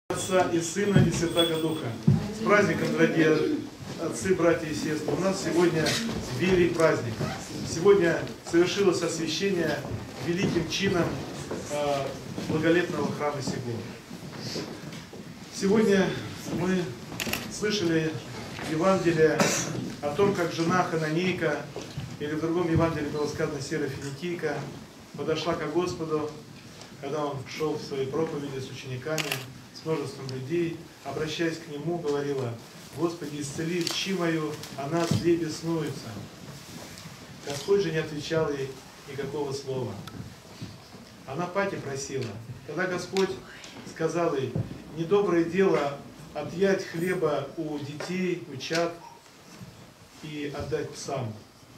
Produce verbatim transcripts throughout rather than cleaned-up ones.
Отца и Сына и Святаго Духа. С праздником, дорогие отцы, братья и сестры. У нас сегодня великий праздник. Сегодня совершилось освящение великим чином э, благолепного храма сего. Сегодня мы слышали Евангелие о том, как жена Хананейка, или в другом Евангелии было сказано Серафиникийка, подошла к Господу, когда он шел в своей проповеди с учениками, с множеством людей, обращаясь к нему, говорила: «Господи, исцели чи мою, она зле беснуется». Господь же не отвечал ей никакого слова. Она пати просила. Когда Господь сказал ей: «Недоброе дело отъять хлеба у детей, у чад и отдать псам».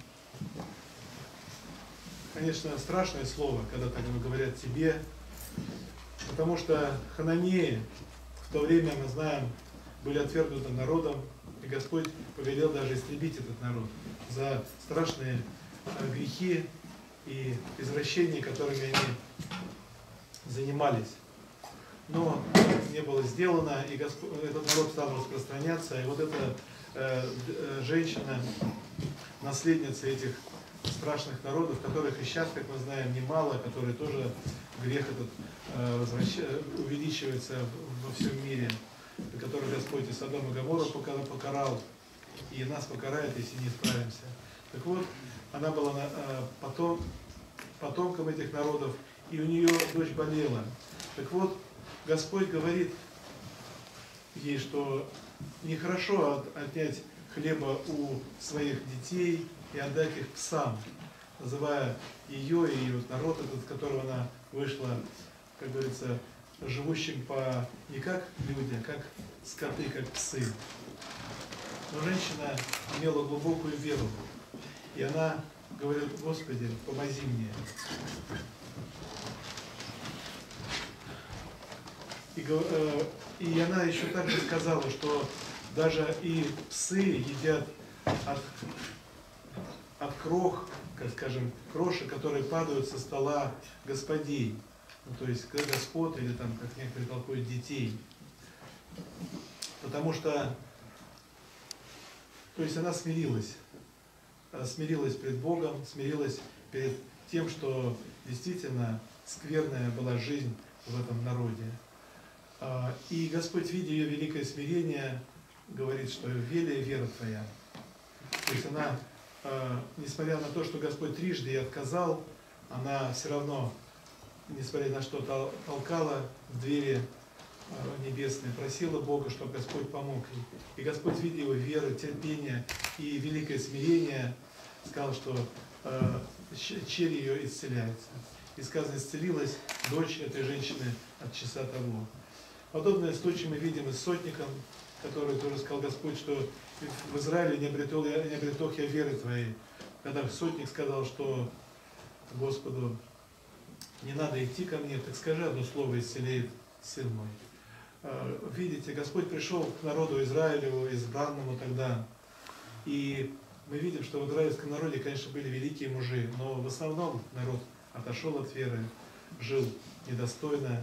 Конечно, страшное слово, когда так говорят тебе, потому что хананеи в то время, мы знаем, были отвергнуты народом, и Господь повелел даже истребить этот народ за страшные грехи и извращения, которыми они занимались. Но не было сделано, и Господь, этот народ стал распространяться, и вот эта э, женщина, наследница этих страшных народов, которых и сейчас, как мы знаем, немало, которые тоже грех этот э, возвращ... увеличивается во всем мире, который Господь и Содом и Гоморру покарал, и нас покарает, если не справимся. Так вот, она была э, потом, потомком этих народов, и у нее дочь болела. Так вот, Господь говорит ей, что нехорошо отнять хлеба у своих детей и отдать их псам, называя ее и вот народ этот, с которого она вышла, как говорится, живущим по не как люди, а как скоты, как псы. Но женщина имела глубокую веру, и она говорит: «Господи, помоги мне». И, э, и она еще также сказала, что даже и псы едят от, от крох, как скажем, крошек, которые падают со стола господей. Ну, то есть господ, или там, как некоторые толкуют, детей. Потому что, то есть она смирилась. Смирилась пред Богом, смирилась перед тем, что действительно скверная была жизнь в этом народе. И Господь, видя ее великое смирение, говорит, что велия вера твоя. То есть она, несмотря на то, что Господь трижды ей отказал, она все равно, несмотря на что, толкала в двери небесные, просила Бога, чтобы Господь помог ей. И Господь, видя его веру, терпение и великое смирение, сказал, что черь ее исцеляется. И сказано: исцелилась дочь этой женщины от часа того. Подобное случай мы видим и с сотником, который тоже сказал Господь, что в Израиле не обретал я, не обретох я веры твоей. Когда сотник сказал, что Господу: не надо идти ко мне, так скажи одно слово, исцелеет сын мой. Видите, Господь пришел к народу Израилеву, избранному тогда, и мы видим, что в израильском народе, конечно, были великие мужи, но в основном народ отошел от веры, жил недостойно.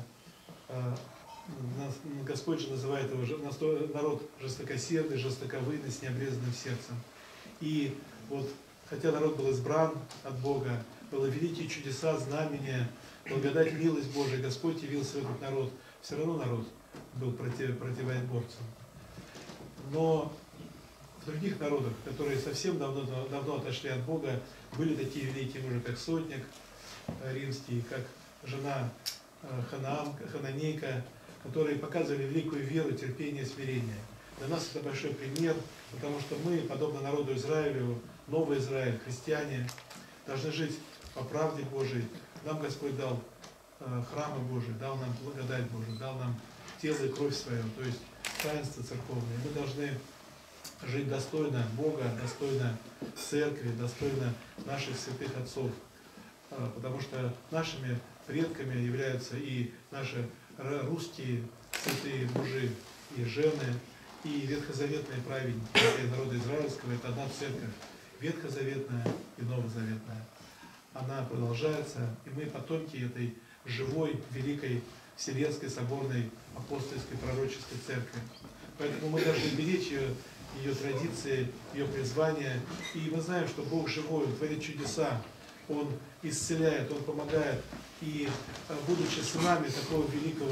Господь же называет его народ жестокосердый, жестоковыйный, с необрезанным сердцем. И вот, хотя народ был избран от Бога, было великие чудеса, знамения, благодать, милость Божия, Господь явился в этот народ, все равно народ был против, противоборцем. Но в других народах, которые совсем давно, давно отошли от Бога, были такие великие мужи, как сотник римский, как жена Ханаан, Хананейка, которые показывали великую веру, терпение, смирение. Для нас это большой пример, потому что мы, подобно народу Израилю, новый Израиль, христиане, должны жить по правде Божией. Нам Господь дал э, храмы Божии, дал нам благодать Божию, дал нам тело и кровь свою, то есть таинство церковное. Мы должны жить достойно Бога, достойно церкви, достойно наших святых отцов, э, потому что нашими предками являются и наши русские святые мужи и жены, и ветхозаветные праведники народа израильского. Это одна церковь, ветхозаветная и новозаветная. Она продолжается, и мы потомки этой живой, великой Вселенской, Соборной, Апостольской, Пророческой Церкви. Поэтому мы должны беречь ее, ее традиции, ее призвание. И мы знаем, что Бог живой, Он творит чудеса, Он исцеляет, Он помогает. И будучи сынами такого великого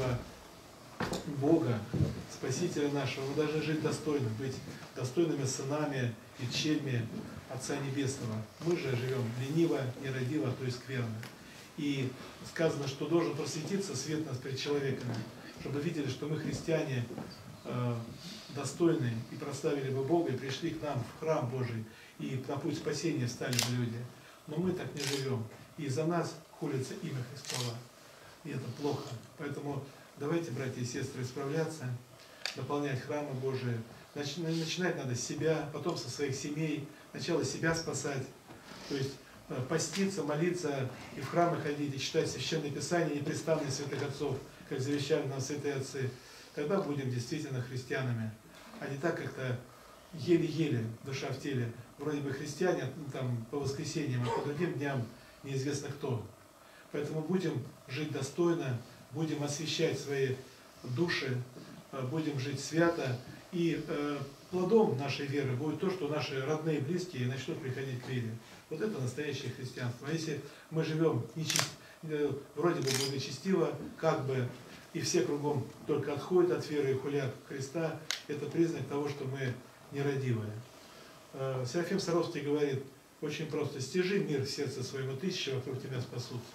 Бога, Спасителя нашего, мы должны жить достойно, быть достойными сынами и чельми Отца Небесного. Мы же живем лениво, нерадиво, а то и скверно. И сказано, что должен просветиться свет нас перед человеками, чтобы видели, что мы христиане э, достойные и прославили бы Бога, и пришли к нам в храм Божий, и на путь спасения встали бы люди. Но мы так не живем. И за нас хулится имя Христово. И это плохо. Поэтому давайте, братья и сестры, исправляться, наполнять храмы Божии. Начинать надо с себя, потом со своих семей. Сначала себя спасать. То есть поститься, молиться и в храмы ходить, и читать Священное Писание, непрестанно святых отцов, как завещали нам святые отцы. Тогда будем действительно христианами. А не так как-то еле-еле, душа в теле. Вроде бы христиане там, по воскресеньям, а по другим дням неизвестно кто. Поэтому будем жить достойно, будем освящать свои души, будем жить свято. И э, плодом нашей веры будет то, что наши родные и близкие начнут приходить к вере. Вот это настоящее христианство. А если мы живем нечист... вроде бы благочестиво, как бы, и все кругом только отходят от веры и хулят Христа, это признак того, что мы нерадивые. Серафим Саровский говорит очень просто: стяжи мир в сердце своему, тысячи вокруг тебя спасутся.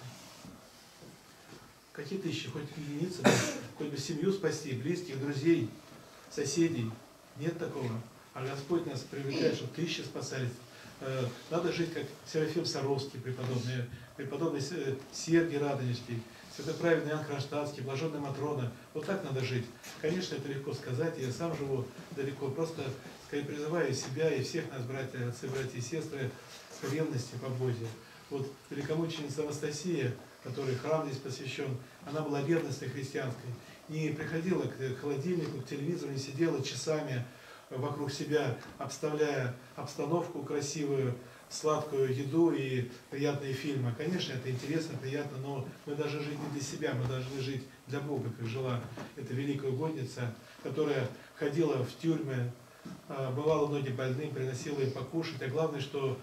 Какие тысячи? Хоть единицы, хоть бы семью спасти, близких, друзей, соседей. Нет такого. А Господь нас привлекает, чтобы тысячи спасались. Надо жить, как Серафим Саровский, преподобный, преподобный Сергий Радонежский, святоправедный Иоанн Кронштадтский, блаженная Матрона. Вот так надо жить. Конечно, это легко сказать, я сам живу далеко. Просто скорее призываю себя и всех нас, братья, отцы, братья и сестры, к ревности по Боге. Вот великомученица Анастасия, которой храм здесь посвящен, она была ревностной христианской. Не приходила к холодильнику, к телевизору, не сидела часами вокруг себя, обставляя обстановку красивую, сладкую еду и приятные фильмы. Конечно, это интересно, приятно, но мы должны жить не для себя, мы должны жить для Бога, как жила эта великая угодница, которая ходила в тюрьмы, бывала многим больным, приносила им покушать, а главное, что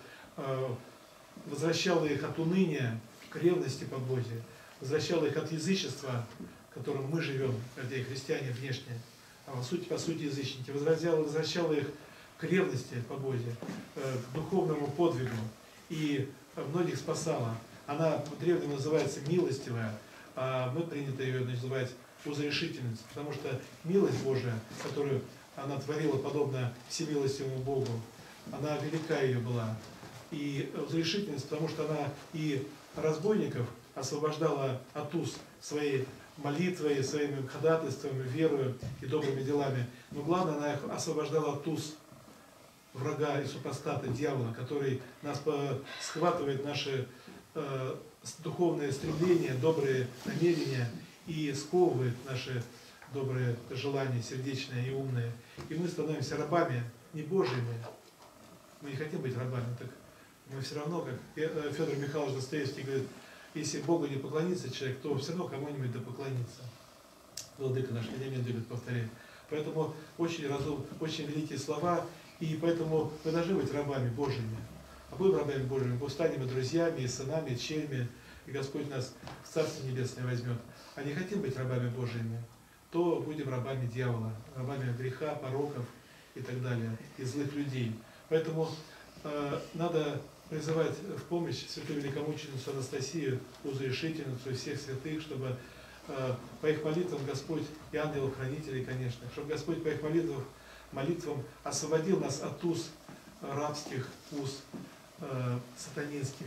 возвращала их от уныния к ревности по Боге, возвращала их от язычества, в котором мы живем, где христиане внешне, а по сути, по сути язычники, возвращала, возвращала их к ревности по Боге, к духовному подвигу, и многих спасала. Она по-древнему называется милостивая, а мы принято ее называть узрешительницей, потому что милость Божия, которую она творила подобно всемилостивому Богу, она велика ее была. И узрешительница, потому что она и разбойников освобождала от уз своей молитвой, своими ходатайствами, верою и добрыми делами. Но главное, она их освобождала от уз врага и супостата, дьявола, который нас схватывает наши э, духовные стремления, добрые намерения и сковывает наши добрые желания, сердечные и умные. И мы становимся рабами не Божьими. Мы не хотим быть рабами, так мы все равно, как Федор Михайлович Достоевский говорит, если Богу не поклонится человек, то все равно кому-нибудь да поклонится. Владыка наш Клемент любит повторять. Поэтому очень разум, очень великие слова, и поэтому мы должны быть рабами Божьими. А будем рабами Божьими, мы станем и друзьями, и сынами, и чельми, и Господь нас в Царство Небесное возьмет. А не хотим быть рабами Божьими, то будем рабами дьявола, рабами греха, пороков и так далее, и злых людей. Поэтому э, надо призывать в помощь святую великомученицу Анастасию, узрешительницу всех святых, чтобы э, по их молитвам Господь, и ангелов-хранителей, конечно, чтобы Господь по их молитвам, молитвам освободил нас от уз рабских, уз э, сатанинских,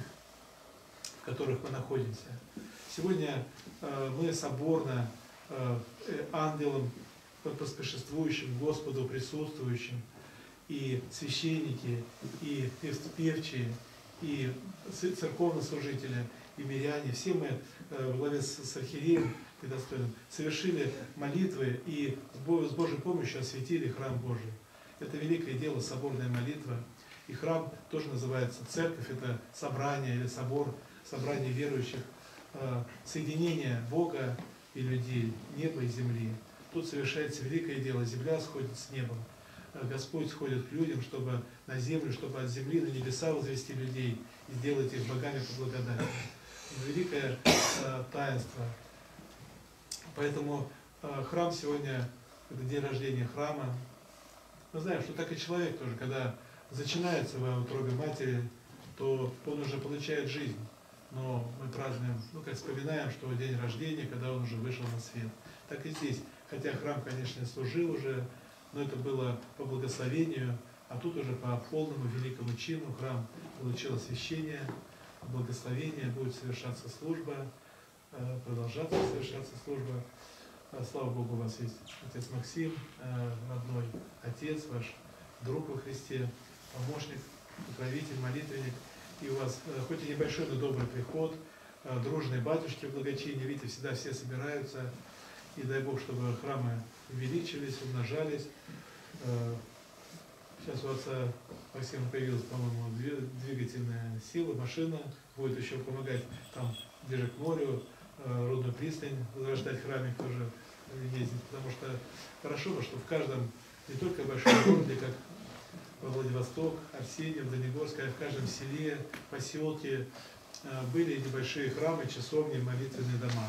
в которых мы находимся. Сегодня э, мы соборно э, ангелам, поспешествующим Господу, присутствующим, и священники, и певчие, и церковнослужители, и миряне, все мы в главе с архиереем предостойным совершили молитвы и с Божьей помощью осветили храм Божий. Это великое дело, соборная молитва. И храм тоже называется церковь, это собрание или собор, собрание верующих, соединение Бога и людей, неба и земли. Тут совершается великое дело, земля сходит с небом. Господь сходит к людям, чтобы на землю, чтобы от земли на небеса возвести людей и сделать их богами по благодати. Великое э, таинство. Поэтому э, храм сегодня, это день рождения храма. Мы знаем, что так и человек тоже, когда зачинается в утробе матери, то он уже получает жизнь. Но мы празднуем, ну как вспоминаем, что день рождения, когда он уже вышел на свет. Так и здесь. Хотя храм, конечно, служил уже, но это было по благословению, а тут уже по полному великому чину храм получил освящение, благословение, будет совершаться служба, продолжаться совершаться служба. Слава Богу, у вас есть отец Максим, родной отец, ваш друг во Христе, помощник, покровитель, молитвенник. И у вас хоть и небольшой, но добрый приход, дружные батюшки в благочинии, видите, всегда все собираются. И дай Бог, чтобы храмы увеличились, умножались. Сейчас у отца Максима появилась, по-моему, двигательная сила, машина. Будет еще помогать там, ближе к морю, Рудную пристань, возрождать храмик тоже ездить. Потому что хорошо бы, что в каждом, не только в большом городе, как Владивосток, Арсеньев, Дальнегорск, а в каждом селе, поселке были небольшие храмы, часовни, молитвенные дома.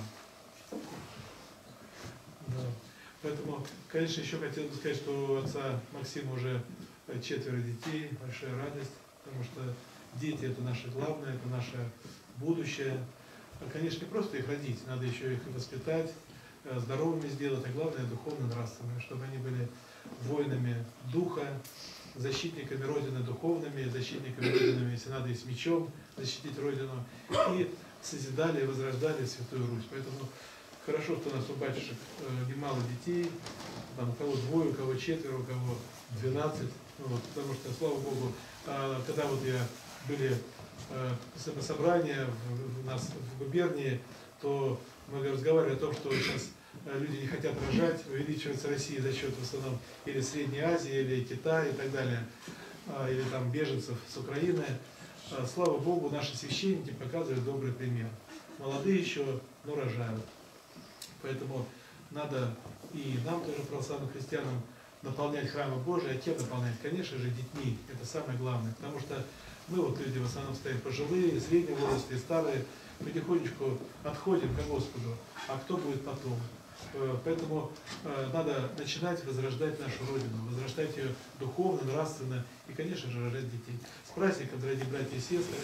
Да. Поэтому, конечно, еще хотел бы сказать, что у отца Максима уже четверо детей, большая радость, потому что дети это наше главное, это наше будущее. А, конечно, не просто их родить, надо еще их воспитать, здоровыми сделать, а главное духовно-нравственными, чтобы они были воинами духа, защитниками Родины духовными, защитниками Родины, если надо, и с мечом защитить Родину, и созидали и возрождали Святую Русь. Поэтому хорошо, что у нас у батюшек э, немало детей, там, у кого двое, у кого четверо, у кого двенадцать, вот, потому что, слава Богу, э, когда вот я были э, собрания в, в нас в губернии, то мы разговаривали о том, что сейчас люди не хотят рожать, увеличивается Россия за счет в основном или Средней Азии, или Китая и так далее, или там беженцев с Украины. Слава Богу, наши священники показывают добрый пример. Молодые еще, но рожают. Поэтому надо и нам, тоже православным христианам, наполнять храмы Божии, а кем наполнять? Конечно же, детьми. Это самое главное. Потому что мы, вот люди в основном стоим пожилые, среднего возраста и старые, потихонечку отходим к Господу. А кто будет потом? Поэтому э, надо начинать возрождать нашу Родину, возрождать ее духовно, нравственно и, конечно же, рожать детей. С праздником, дорогие братья и сестры!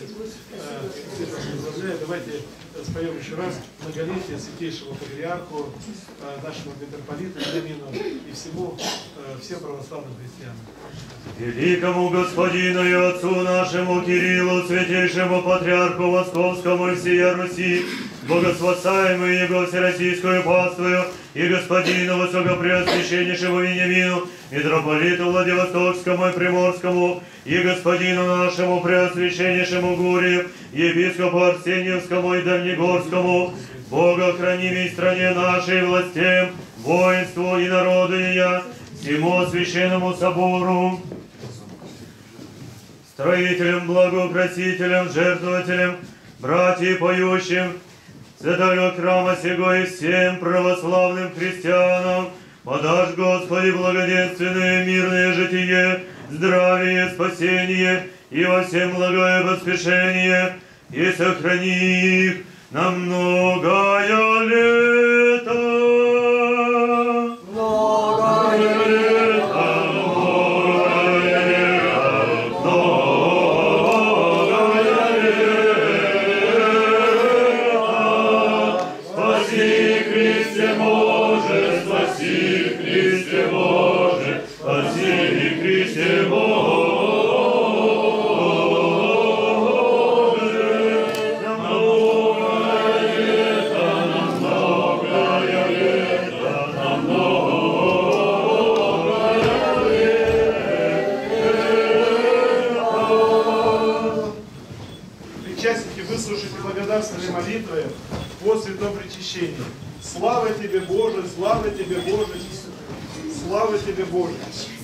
Э, давайте споем еще раз многолетие святейшему патриарху, э, нашему митрополиту Вениамину и всему, э, всем православным христианам. Великому Господину и Отцу нашему Кириллу, святейшему патриарху Московскому и всея Руси, богословцаемую Его всероссийскую паствою, и господину высокопреосвященнейшему Вениамину, митрополиту Владивостокскому и Приморскому, и господину нашему преосвященнейшему Гурию, епископу Арсеньевскому и Дальнегорскому, Бога храни весь стране нашей, властям, воинству и народу ее, всему священному собору, строителям, благоукрасителям, жертвователям, братьям поющим, святого храма сего и всем православным христианам, подашь, Господи, благоденственное мирное житие, здравие, спасение и во всем благое поспешение, и сохрани их на многое лето. Многое лето, многое лето, многое лето. Спаси, Христе Боже, спаси, Христе Боже, спаси, Христе Боже. Благодарственной молитвы по святом причащении. Слава Тебе, Боже, слава Тебе, Боже, слава Тебе, Боже.